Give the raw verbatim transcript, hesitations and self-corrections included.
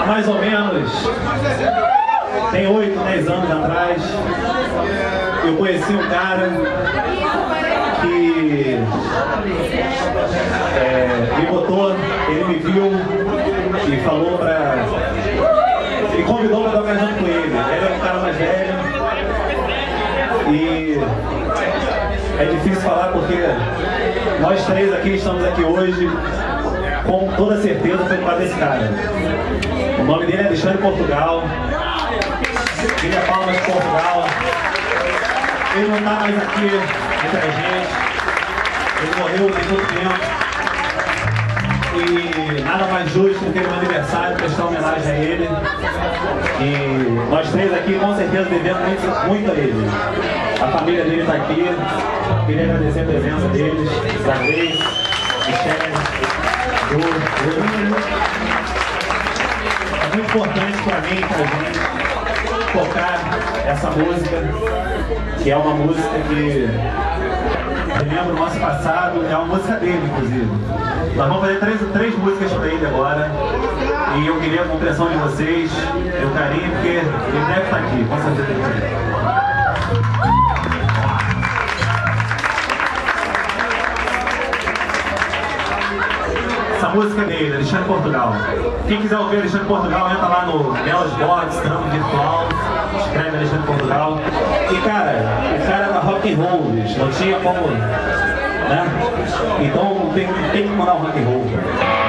há mais ou menos, tem oito, dez anos atrás, eu conheci um cara que é, me botou, ele me viu e falou pra... Ele convidou pra tocar junto com ele. Ele é um cara mais velho e é difícil falar porque nós três aqui estamos aqui hoje, com toda certeza foi por causa desse cara. O nome dele é Alexandre Portugal. Ele é Palmas de Portugal. Ele não está mais aqui entre a gente. Ele morreu tem muito tempo. E nada mais justo do que no aniversário prestar homenagem a ele. E nós três aqui com certeza devemos muito, muito a ele. A família dele está aqui. Queria agradecer a presença deles. Zagreis, Michele, Ju, Ju. É muito importante para mim, pra gente, tocar essa música, que é uma música que relembra o nosso passado, é uma música dele, inclusive. Nós vamos fazer três, três músicas para ele agora, e eu queria a compreensão de vocês, meu carinho, porque ele deve estar aqui, com certeza. Essa música é dele, Alexandre Portugal. Quem quiser ouvir Alexandre Portugal, entra lá no Belas Box, trampo virtual, escreve Alexandre Portugal. E cara, o cara era rock and roll, bicho, não tinha como, né? Então tem, tem que mandar o rock and roll, cara.